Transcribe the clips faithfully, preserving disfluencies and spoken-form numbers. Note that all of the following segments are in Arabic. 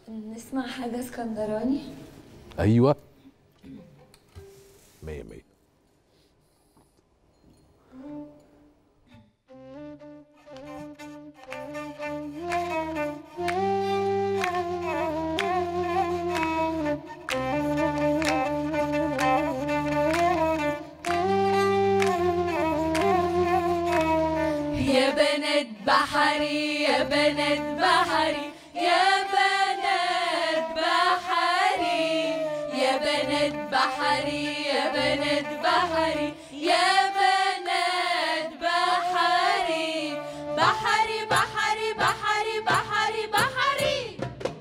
نسمع حاجة اسكندراني. ايوه مية مية. يا بنات بحري يا بنات بحري يا بنات بحري يا بنات بحري يا بنات بحري يا بنات بحري بحري بحري بحري بحري بحري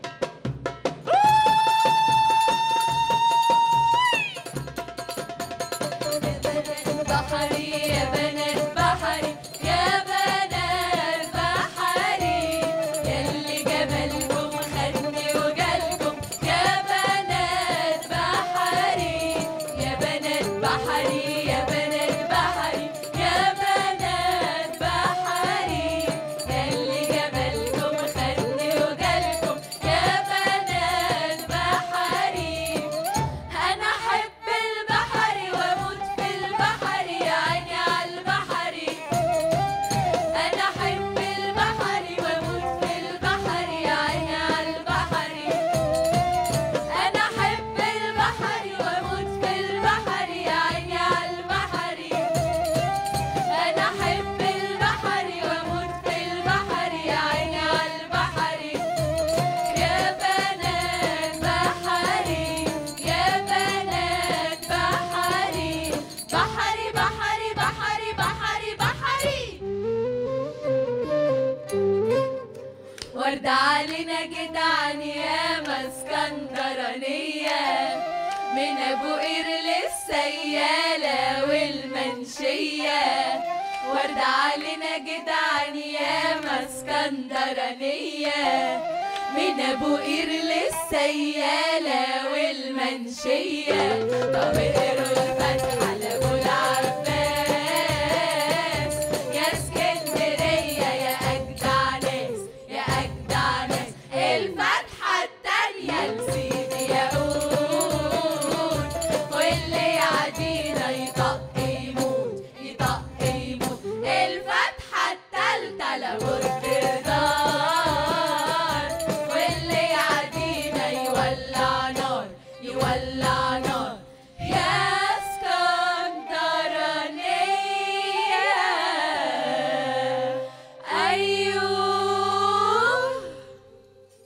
بحري يا بنات بحري يا بنات بحري ياللي جمالكم خدني وجالكم يا بنات بحري يا بنات بحري يا بنات بحري يا بنات بحري ياللي جمالكم خدني وجالكم يا بنات بحري أنا أحب البحر وأموت في البحر يا عيني على البحر أنا أحب البحر وأموت في البحر يا عيني على البحر أنا أحب البحر وأموت في البحر يا عيني على البحر أنا أحب البحر وأموت في البحر يا عيني على البحر يا بنات بحري يا بنات بحري بحري بحري بحري بحري بحري ورد علينا جدعان ياما اسكندرانية من ابو قير للسيالة والمنشية ورد علينا جدعان ياما اسكندرانية من ابو قير للسيالة والمنشية طب اقروا الفتحة لابو